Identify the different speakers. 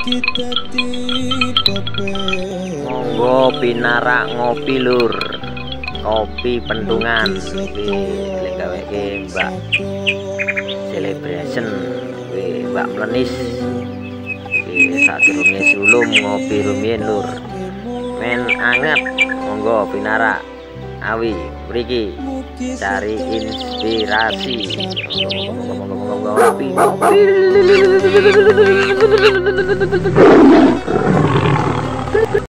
Speaker 1: Monggo pinarak ngopi lur, kopi pentungan iki gawe Mbak Celebration Mbak Melenis iki sadurunge sulum ngopi rumiyin lur, men anget. Monggo pinarak awi mriki cari inspirasi. Monggo ngopi.